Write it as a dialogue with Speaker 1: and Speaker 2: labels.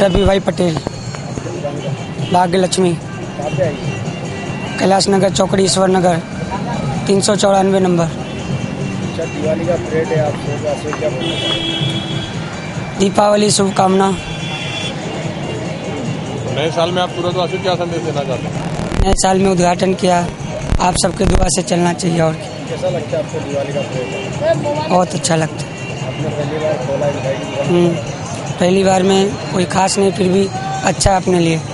Speaker 1: रवि भाई पटेल, भाग्य लक्ष्मी, कैलाश नगर चौकड़ी, ईश्वर नगर, 394 नंबर।
Speaker 2: अच्छा, दिवाली का परेड है, आप से क्या बोलना चाहेंगे?
Speaker 1: दीपावली शुभकामना।
Speaker 2: नए साल में आप सूरतवासियों को क्या संदेश देना चाहते हैं?
Speaker 1: नए साल में उद्घाटन किया, आप सबके दुआ से चलना चाहिए। और
Speaker 2: कैसा लगता है आपको दिवाली का परेड?
Speaker 1: बहुत अच्छा लगता है।
Speaker 2: आपने पहली बार खोला,
Speaker 1: पहली बार में कोई खास नहीं, फिर भी अच्छा अपने लिए।